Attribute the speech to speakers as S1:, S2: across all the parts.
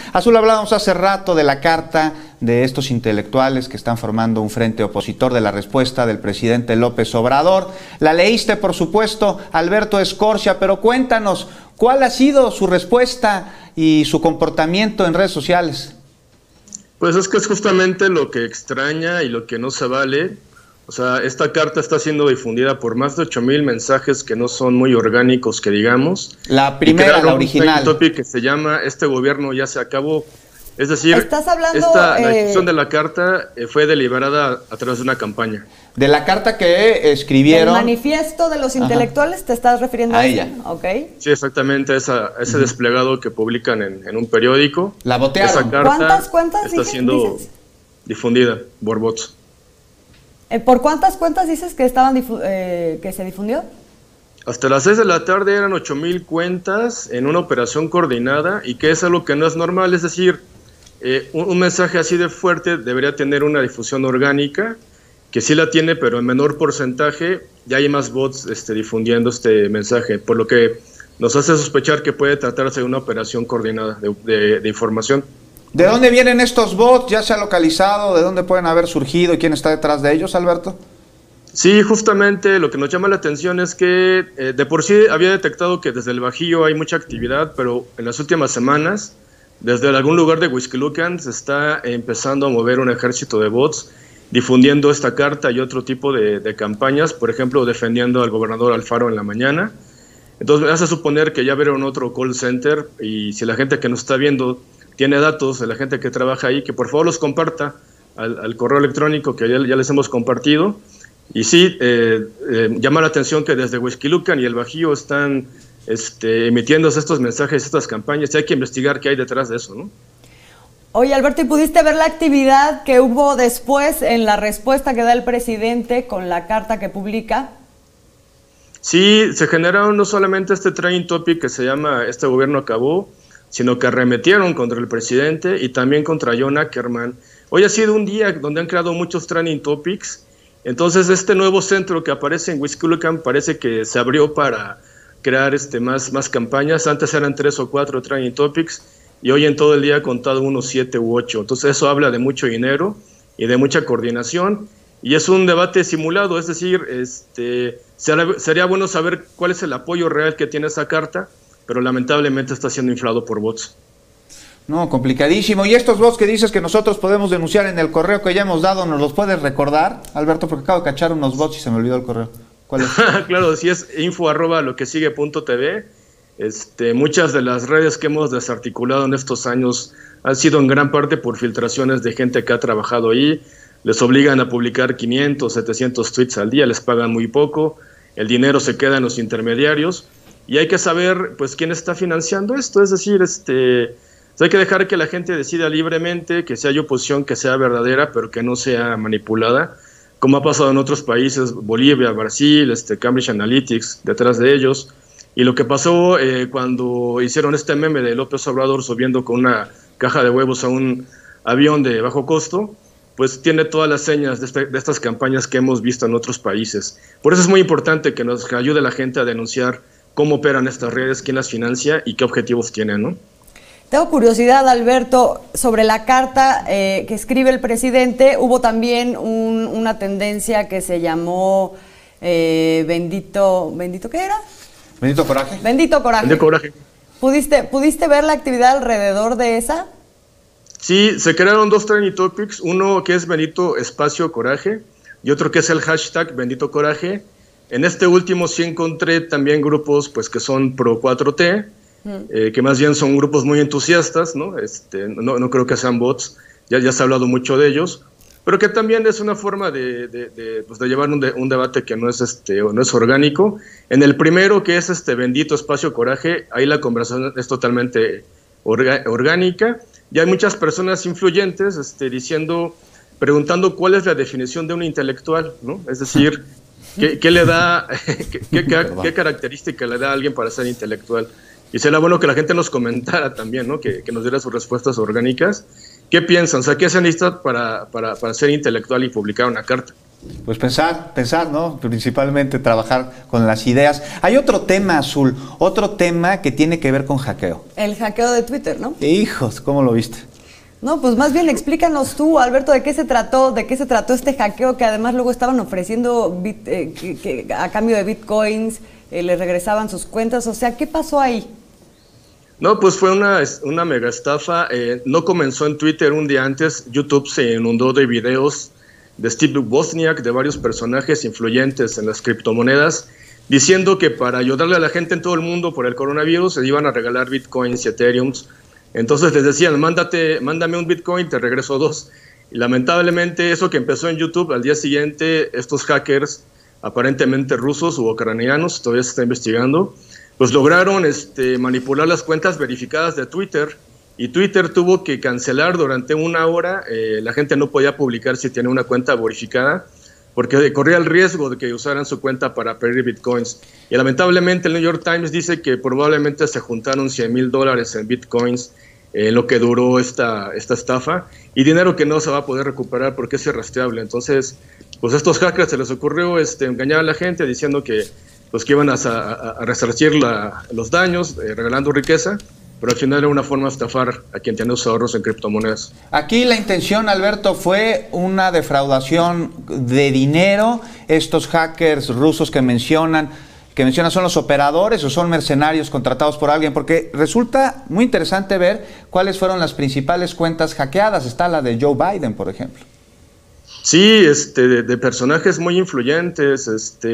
S1: Azul, hablábamos hace rato de la carta de estos intelectuales que están formando un frente opositor de la respuesta del presidente López Obrador. La leíste, por supuesto, Alberto Escorcia, pero cuéntanos, ¿cuál ha sido su respuesta y su comportamiento en redes sociales?
S2: Pues es que es justamente lo que extraña y lo que no se vale. O sea, esta carta está siendo difundida por más de 8,000 mensajes que no son muy orgánicos, que digamos.
S1: La primera, la original.
S2: Un topic que se llama "Este gobierno ya se acabó". Es decir, la difusión de la carta fue deliberada a través de una campaña.
S1: De la carta que escribieron...
S3: ¿El manifiesto de los intelectuales? ¿Te estás refiriendo a ella? Okay.
S2: Sí, exactamente, ese desplegado que publican en un periódico.
S1: La botearon.
S2: Esa carta
S3: ¿Cuántas
S2: está siendo difundida por bots.
S3: ¿Por cuántas cuentas dices que que se difundió?
S2: Hasta las 6 de la tarde eran 8,000 cuentas en una operación coordinada, y que es algo que no es normal. Es decir, un mensaje así de fuerte debería tener una difusión orgánica, que sí la tiene, pero en menor porcentaje. Ya hay más bots difundiendo este mensaje, por lo que nos hace sospechar que puede tratarse de una operación coordinada de información.
S1: ¿De dónde vienen estos bots? ¿Ya se ha localizado? ¿De dónde pueden haber surgido y quién está detrás de ellos, Alberto?
S2: Sí, justamente lo que nos llama la atención es que de por sí había detectado que desde el Bajío hay mucha actividad, pero en las últimas semanas, desde algún lugar de Huixquilucan, se está empezando a mover un ejército de bots difundiendo esta carta y otro tipo de campañas, por ejemplo, defendiendo al gobernador Alfaro en la mañana. Entonces me hace suponer que ya vieron otro call center, y si la gente que nos está viendo tiene datos de la gente que trabaja ahí, que por favor los comparta al correo electrónico que ya les hemos compartido. Y sí, llama la atención que desde Huixquilucan y el Bajío están emitiéndose estos mensajes, estas campañas, y hay que investigar qué hay detrás de eso, ¿no?
S3: Oye, Alberto, ¿y pudiste ver la actividad que hubo después en la respuesta que da el presidente con la carta que publica?
S2: Sí, se generaron no solamente este trending topic que se llama "Este gobierno acabó", sino que arremetieron contra el presidente y también contra John Ackerman. Hoy ha sido un día donde han creado muchos trending topics. Entonces, este nuevo centro que aparece en Huixquilucan parece que se abrió para crear más campañas. Antes eran 3 o 4 trending topics, y hoy en todo el día he contado unos 7 u 8. Entonces eso habla de mucho dinero y de mucha coordinación, y es un debate simulado. Es decir, sería bueno saber cuál es el apoyo real que tiene esa carta, pero lamentablemente está siendo inflado por bots.
S1: No, complicadísimo. ¿Y estos bots que dices que nosotros podemos denunciar en el correo que ya hemos dado, nos los puedes recordar, Alberto? Porque acabo de cachar unos bots y se me olvidó el correo. ¿Cuál es?
S2: Claro, sí, es info@loquesigue.tv. Muchas de las redes que hemos desarticulado en estos años han sido en gran parte por filtraciones de gente que ha trabajado ahí. Les obligan a publicar 500, 700 tweets al día, les pagan muy poco, el dinero se queda en los intermediarios, y hay que saber pues quién está financiando esto. Es decir, hay que dejar que la gente decida libremente, que si hay oposición que sea verdadera, pero que no sea manipulada, como ha pasado en otros países, Bolivia, Brasil, Cambridge Analytics detrás de ellos. Y lo que pasó cuando hicieron este meme de López Obrador subiendo con una caja de huevos a un avión de bajo costo, pues tiene todas las señas de estas campañas que hemos visto en otros países. Por eso es muy importante que nos ayude la gente a denunciar cómo operan estas redes, quién las financia y qué objetivos tienen, ¿no?
S3: Tengo curiosidad, Alberto, sobre la carta que escribe el presidente. Hubo también una tendencia que se llamó ¿Bendito qué era?
S1: ¿Bendito coraje?
S3: Bendito coraje.
S2: Bendito coraje.
S3: ¿Pudiste ver la actividad alrededor de esa?
S2: Sí, se crearon 2 trending topics, uno que es Bendito Espacio Coraje y otro que es el hashtag Bendito Coraje. En este último sí encontré también grupos pues que son pro 4T, que más bien son grupos muy entusiastas, ¿no? No creo que sean bots, ya se ha hablado mucho de ellos, pero que también es una forma de llevar un debate que no es orgánico. En el primero, que es Bendito Espacio Coraje, ahí la conversación es totalmente orgánica, y hay muchas personas influyentes preguntando cuál es la definición de un intelectual, ¿no? Es decir, ¿qué le da, qué característica le da a alguien para ser intelectual? Y sería bueno que la gente nos comentara también, ¿no? Que nos diera sus respuestas orgánicas. ¿Qué piensan? O sea, ¿qué se necesita para ser intelectual y publicar una carta?
S1: Pues pensar, ¿no? Principalmente trabajar con las ideas. Hay otro tema, Azul, otro tema que tiene que ver con hackeo.
S3: El hackeo de Twitter, ¿no?
S1: Hijos, ¿cómo lo viste?
S3: No, pues más bien explícanos tú, Alberto, de qué se trató este hackeo que además luego estaban ofreciendo que a cambio de bitcoins les regresaban sus cuentas. O sea, ¿qué pasó ahí?
S2: No, pues fue una mega estafa. No comenzó en Twitter un día antes. YouTube se inundó de videos de Steve Wozniak, de varios personajes influyentes en las criptomonedas, diciendo que para ayudarle a la gente en todo el mundo por el coronavirus se iban a regalar bitcoins y ethereums. Entonces les decían, mándame un bitcoin, te regreso 2. Y lamentablemente eso que empezó en YouTube, al día siguiente estos hackers, aparentemente rusos u ucranianos, todavía se está investigando, pues lograron manipular las cuentas verificadas de Twitter, y Twitter tuvo que cancelar durante una hora. La gente no podía publicar si tenía una cuenta verificada, porque corría el riesgo de que usaran su cuenta para pedir bitcoins. Y lamentablemente el New York Times dice que probablemente se juntaron $100,000 en bitcoins en lo que duró esta estafa, y dinero que no se va a poder recuperar porque es irrastreable. Entonces, pues a estos hackers se les ocurrió engañar a la gente diciendo que iban a resarcir los daños, regalando riqueza, pero al final era una forma de estafar a quien tiene sus ahorros en criptomonedas.
S1: Aquí la intención, Alberto, fue una defraudación de dinero. Estos hackers rusos que mencionan son los operadores o son mercenarios contratados por alguien, porque resulta muy interesante ver cuáles fueron las principales cuentas hackeadas. Está la de Joe Biden, por ejemplo.
S2: Sí, de personajes muy influyentes,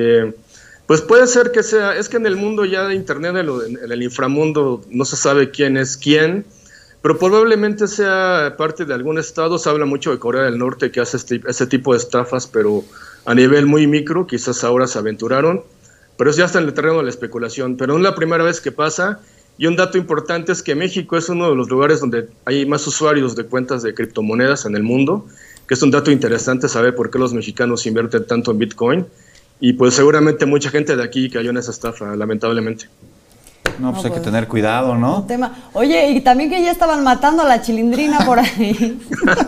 S2: pues puede ser que sea, es que en el mundo ya de Internet, en el inframundo, no se sabe quién es quién, pero probablemente sea parte de algún estado. Se habla mucho de Corea del Norte, que hace ese tipo de estafas, pero a nivel muy micro. Quizás ahora se aventuraron, pero ya está en el terreno de la especulación. Pero no es la primera vez que pasa, y un dato importante es que México es uno de los lugares donde hay más usuarios de cuentas de criptomonedas en el mundo, que es un dato interesante saber por qué los mexicanos invierten tanto en Bitcoin. Y pues seguramente mucha gente de aquí cayó en esa estafa, lamentablemente.
S1: No, pues hay que tener cuidado, ¿no?
S3: Un tema. Oye, y también que ya estaban matando a la Chilindrina por ahí.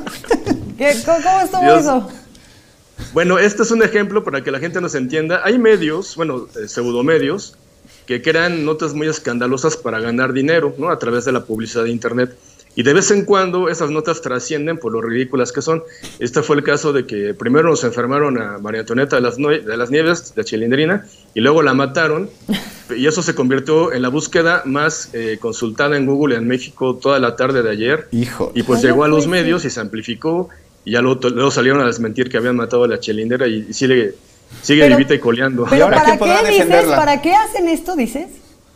S3: ¿Cómo estuvo eso?
S2: Bueno, este es un ejemplo para que la gente nos entienda. Hay medios, pseudomedios, que crean notas muy escandalosas para ganar dinero, ¿no? A través de la publicidad de Internet. Y de vez en cuando esas notas trascienden por lo ridículas que son. Este fue el caso de que primero nos enfermaron a María Antonieta de las Nieves, de Chilindrina, y luego la mataron. Y eso se convirtió en la búsqueda más consultada en Google en México toda la tarde de ayer.
S1: Hijo.
S2: Y pues llegó a los medios y se amplificó, y ya luego salieron a desmentir que habían matado a la Chilindrina, y sigue vivita y coleando.
S3: Pero ahora, ¿para qué hacen esto, dices?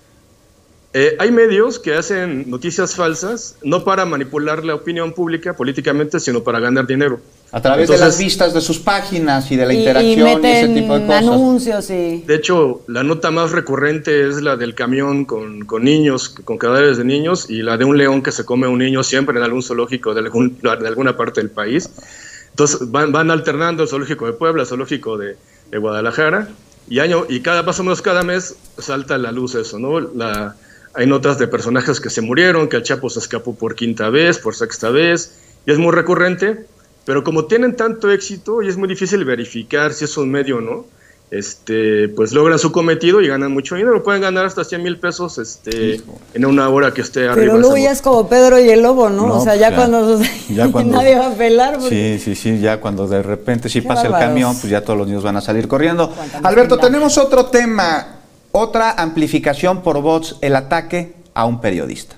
S2: Hay medios que hacen noticias falsas, no para manipular la opinión pública políticamente, sino para ganar dinero.
S1: A través de las vistas de sus páginas y de la interacción y ese tipo de cosas.
S3: Anuncios, sí.
S2: De hecho, la nota más recurrente es la del camión con niños, con cadáveres de niños, y la de un león que se come a un niño siempre en algún zoológico de alguna parte del país. Entonces van alternando el zoológico de Puebla, el zoológico de Guadalajara, y más o menos cada mes salta a la luz eso, ¿no? Hay notas de personajes que se murieron, que el Chapo se escapó por quinta vez, por sexta vez, y es muy recurrente, pero como tienen tanto éxito y es muy difícil verificar si es un medio o no, pues logran su cometido y ganan mucho dinero. Pueden ganar hasta 100,000 pesos en una hora que esté arriba.
S3: Pero luego ya es como Pedro y el Lobo, ¿no? O sea, ya cuando nadie va a pelar.
S1: Porque... Sí, ya cuando de repente pasa el camión, pues ya todos los niños van a salir corriendo. Alberto, tenemos otro tema. Otra amplificación por bots, el ataque a un periodista.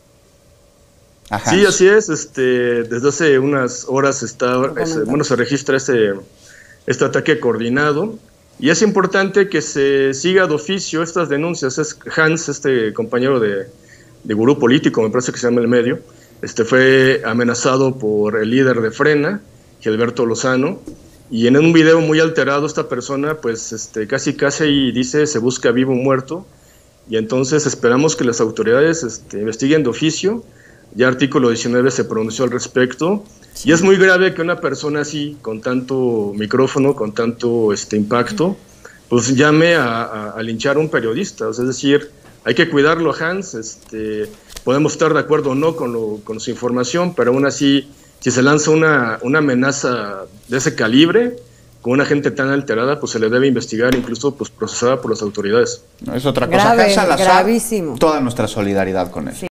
S1: Ajá.
S2: Sí, así es. Desde hace unas horas se registra este ataque coordinado, y es importante que se siga de oficio estas denuncias. Es Hans, compañero de Gurú Político, me parece que se llama el medio, fue amenazado por el líder de Frena, Gilberto Lozano. Y en un video muy alterado esta persona pues casi dice se busca vivo o muerto, y entonces esperamos que las autoridades investiguen de oficio. Ya artículo 19 se pronunció al respecto, y es muy grave que una persona así, con tanto micrófono, con tanto impacto, pues llame a linchar a un periodista. Es decir, hay que cuidarlo a Hans. Podemos estar de acuerdo o no con su información, pero aún así, si se lanza una amenaza de ese calibre, con una gente tan alterada, pues se le debe investigar, incluso pues procesada por las autoridades.
S1: No es otra cosa.
S3: Grave,
S1: Salazar,
S3: gravísimo.
S1: toda nuestra solidaridad con él.
S3: Sí.